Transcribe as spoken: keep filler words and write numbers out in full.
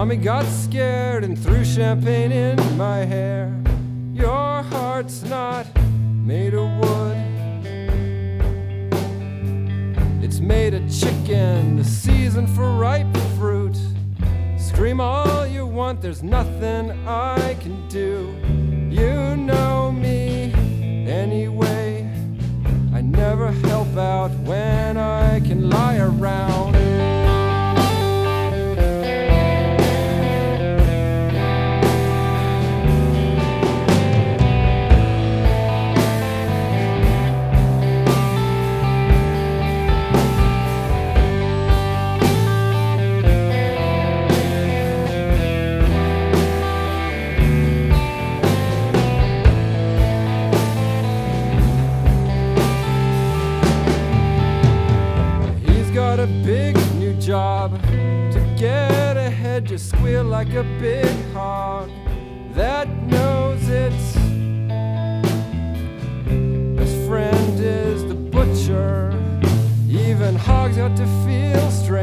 Mommy got scared and threw champagne in my hair. Your heart's not made of wood, it's made of chicken, the season for ripe fruit. Scream all you want, there's nothing I can do. You know me anyway, I never help out when I can lie around. Got a big new job. To get ahead, just squeal like a big hog that knows its best friend is the butcher. Even hogs got to feel strange.